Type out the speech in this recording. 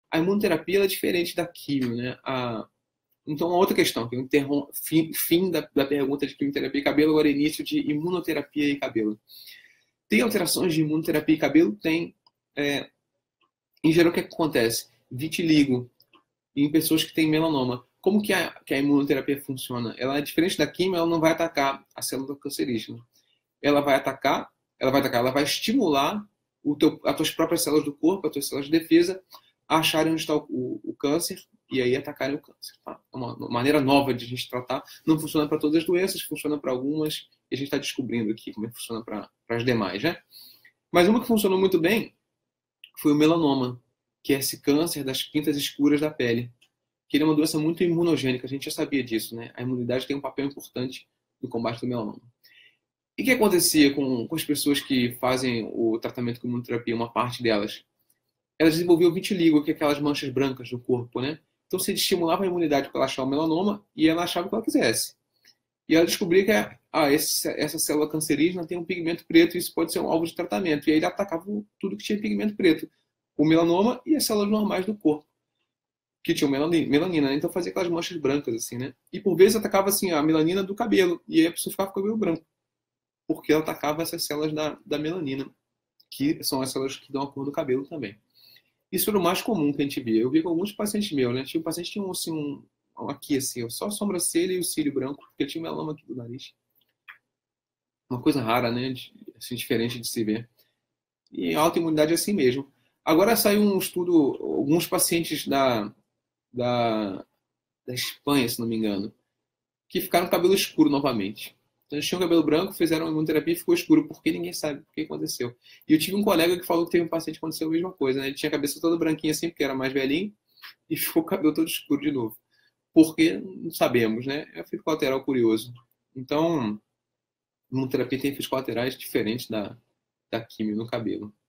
A imunoterapia ela é diferente da quimio, né? Então, uma outra questão, que eu fim da pergunta de quimioterapia e cabelo, agora início de imunoterapia e cabelo. Tem alterações de imunoterapia e cabelo? Tem. Em geral, o que acontece? Vitiligo em pessoas que têm melanoma. Como que a imunoterapia funciona? Ela é diferente da quimio, ela não vai atacar a célula cancerígena. Ela vai atacar, ela vai estimular as tuas próprias células do corpo, as tuas células de defesa, a acharem onde está o câncer e aí atacarem o câncer. Tá? É uma maneira nova de a gente tratar. Não funciona para todas as doenças, funciona para algumas e a gente está descobrindo aqui como é que funciona para as demais, né? Mas uma que funcionou muito bem foi o melanoma, que é esse câncer das pintas escuras da pele, que ele é uma doença muito imunogênica, a gente já sabia disso, né? A imunidade tem um papel importante no combate do melanoma. E o que acontecia com as pessoas que fazem o tratamento com imunoterapia, uma parte delas? Elas desenvolviam vitiligo, que é aquelas manchas brancas no corpo, né? Então você estimulava a imunidade para ela achar o melanoma e ela achava o que ela quisesse. E ela descobria que essa célula cancerígena tem um pigmento preto e isso pode ser um alvo de tratamento. E aí ele atacava tudo que tinha pigmento preto, o melanoma e as células normais do corpo, que tinham melanina, né? Então fazia aquelas manchas brancas, assim, né? E por vezes atacava, assim, a melanina do cabelo, e aí a pessoa ficava com o cabelo branco, porque ela atacava essas células da melanina, que são as células que dão a cor do cabelo também. Isso era o mais comum que a gente via. Eu vi com alguns pacientes meus, né? Tinha um paciente que tinha assim, aqui, assim, só a sobrancelha e o cílio branco, porque ele tinha um melanoma aqui do nariz. Uma coisa rara, né? Assim, diferente de se ver. E a autoimunidade é assim mesmo. Agora saiu um estudo, alguns pacientes da, da Espanha, se não me engano, que ficaram com cabelo escuro novamente. Então, eles tinham cabelo branco, fizeram imunoterapia e ficou escuro, porque ninguém sabe o que aconteceu. E eu tive um colega que falou que teve um paciente que aconteceu a mesma coisa, né? Ele tinha a cabeça toda branquinha assim, porque era mais velhinho, e ficou com o cabelo todo escuro de novo. Porque não sabemos, né? É efeito colateral curioso. Então, imunoterapia tem efeitos colaterais diferentes da químio no cabelo.